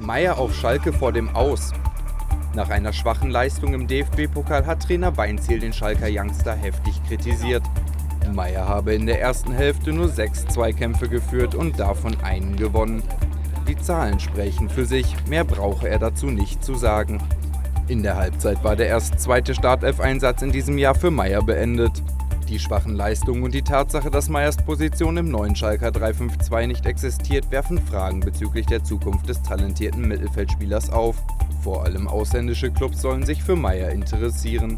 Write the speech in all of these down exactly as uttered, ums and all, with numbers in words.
Meier auf Schalke vor dem Aus. Nach einer schwachen Leistung im D F B-Pokal hat Trainer Weinzierl den Schalker Youngster heftig kritisiert. Meier habe in der ersten Hälfte nur sechs Zweikämpfe geführt und davon einen gewonnen. Die Zahlen sprechen für sich, mehr brauche er dazu nicht zu sagen. In der Halbzeit war der erst zweite Startelf-Einsatz in diesem Jahr für Meier beendet. Die schwachen Leistungen und die Tatsache, dass Meiers Position im neuen Schalker drei fünf zwei nicht existiert, werfen Fragen bezüglich der Zukunft des talentierten Mittelfeldspielers auf. Vor allem ausländische Clubs sollen sich für Meier interessieren.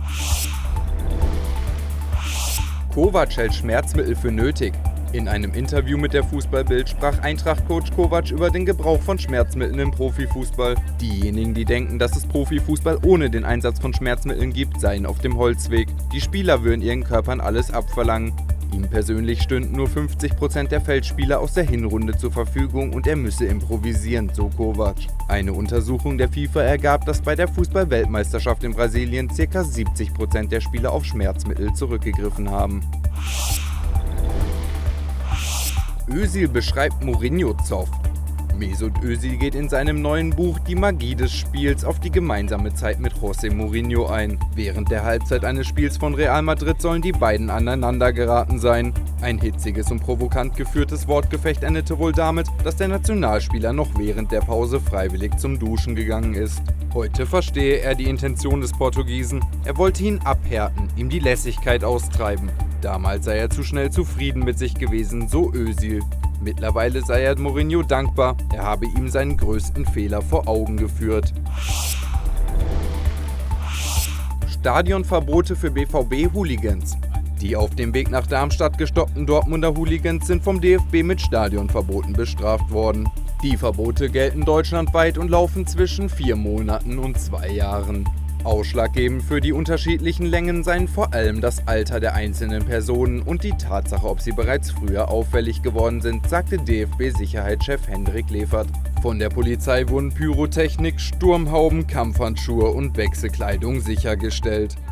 Kovac hält Schmerzmittel für nötig. In einem Interview mit der Fußballbild sprach Eintracht-Coach Kovac über den Gebrauch von Schmerzmitteln im Profifußball. Diejenigen, die denken, dass es Profifußball ohne den Einsatz von Schmerzmitteln gibt, seien auf dem Holzweg. Die Spieler würden ihren Körpern alles abverlangen. Ihm persönlich stünden nur fünfzig Prozent der Feldspieler aus der Hinrunde zur Verfügung und er müsse improvisieren, so Kovac. Eine Untersuchung der FIFA ergab, dass bei der Fußball-Weltmeisterschaft in Brasilien ca. siebzig Prozent der Spieler auf Schmerzmittel zurückgegriffen haben. Özil beschreibt Mourinho-Zoff. Mesut Özil geht in seinem neuen Buch Die Magie des Spiels auf die gemeinsame Zeit mit José Mourinho ein. Während der Halbzeit eines Spiels von Real Madrid sollen die beiden aneinander geraten sein. Ein hitziges und provokant geführtes Wortgefecht endete wohl damit, dass der Nationalspieler noch während der Pause freiwillig zum Duschen gegangen ist. Heute verstehe er die Intention des Portugiesen. Er wollte ihn abhärten, ihm die Lässigkeit austreiben. Damals sei er zu schnell zufrieden mit sich gewesen, so Özil. Mittlerweile sei er Mourinho dankbar, er habe ihm seinen größten Fehler vor Augen geführt. Stadionverbote für B V B-Hooligans. Die auf dem Weg nach Darmstadt gestoppten Dortmunder Hooligans sind vom D F B mit Stadionverboten bestraft worden. Die Verbote gelten deutschlandweit und laufen zwischen vier Monaten und zwei Jahren. Ausschlaggebend für die unterschiedlichen Längen seien vor allem das Alter der einzelnen Personen und die Tatsache, ob sie bereits früher auffällig geworden sind, sagte D F B-Sicherheitschef Hendrik Levert. Von der Polizei wurden Pyrotechnik, Sturmhauben, Kampfhandschuhe und Wechselkleidung sichergestellt.